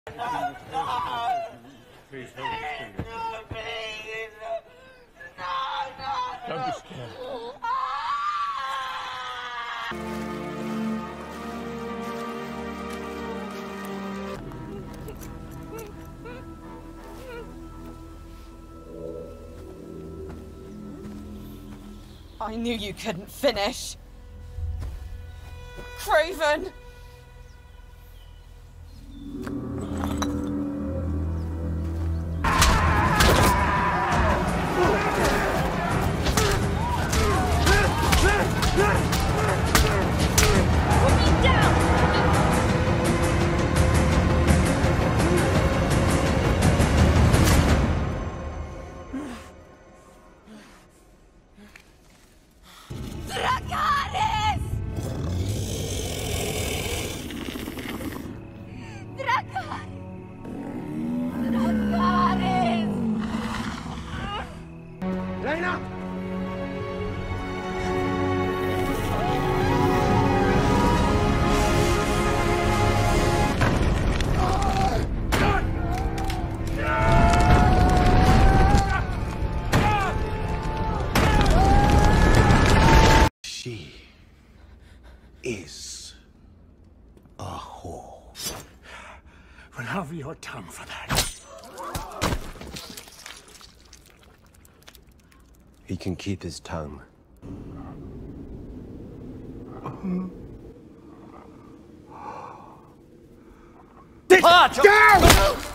Please hold it still. Don't be scared. I knew you couldn't finish. Craven! She is a whore. Well, have your tongue for that. He can keep his tongue. Down!